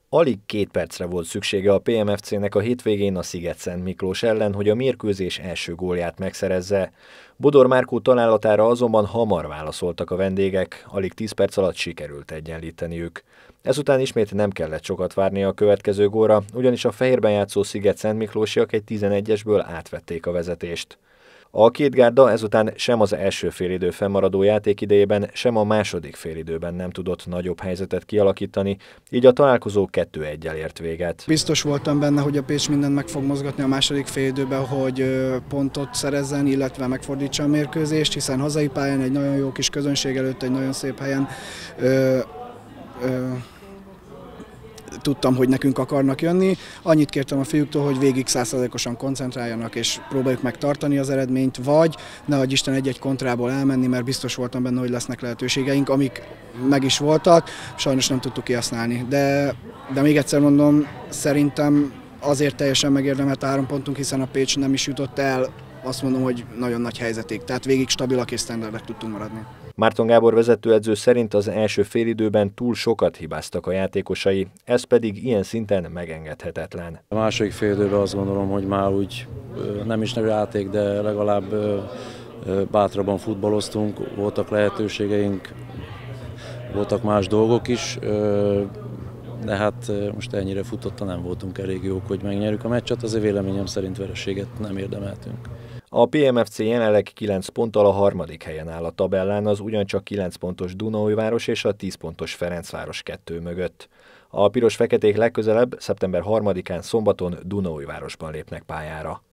Alig 2 percre volt szüksége a PMFC-nek a hétvégén a Szigetszent Miklós ellen, hogy a mérkőzés első gólját megszerezze. Bodor Márkó találatára azonban hamar válaszoltak a vendégek, alig 10 perc alatt sikerült egyenlíteniük. Ezután ismét nem kellett sokat várni a következő gólra, ugyanis a fehérben játszó Szigetszent Miklósiak egy 11-esből átvették a vezetést. A két gárda ezután sem az első félidő fennmaradó játékidejében, sem a második félidőben nem tudott nagyobb helyzetet kialakítani, így a találkozó 2-1-jel ért véget. Biztos voltam benne, hogy a Pécs mindent meg fog mozgatni a második félidőben, hogy pontot szerezzen, illetve megfordítsa a mérkőzést, hiszen hazai pályán egy nagyon jó kis közönség előtt, egy nagyon szép helyen tudtam, hogy nekünk akarnak jönni. Annyit kértem a fiúktól, hogy végig 100%-osan koncentráljanak és próbáljuk meg tartani az eredményt, vagy nehogy Isten egy-egy kontrából elmenni, mert biztos voltam benne, hogy lesznek lehetőségeink, amik meg is voltak, sajnos nem tudtuk kihasználni. De még egyszer mondom, szerintem azért teljesen megérdemelt 3 pontunk, hiszen a Pécs nem is jutott el, azt mondom, hogy nagyon nagy helyzetig, tehát végig stabilak és standardek tudtunk maradni. Márton Gábor vezetőedző szerint az első félidőben túl sokat hibáztak a játékosai, ez pedig ilyen szinten megengedhetetlen. A második félidőben azt gondolom, hogy már úgy nem is játék, de legalább bátrabban futballoztunk, voltak lehetőségeink, voltak más dolgok is, de hát most ennyire futottan nem voltunk elég jók, hogy megnyerjük a meccset, azért véleményem szerint vereséget nem érdemeltünk. A PMFC jelenleg 9 ponttal a harmadik helyen áll a tabellán, az ugyancsak 9 pontos Dunaújváros és a 10 pontos Ferencváros 2 mögött. A piros-feketék legközelebb szeptember 3-án szombaton Dunaújvárosban lépnek pályára.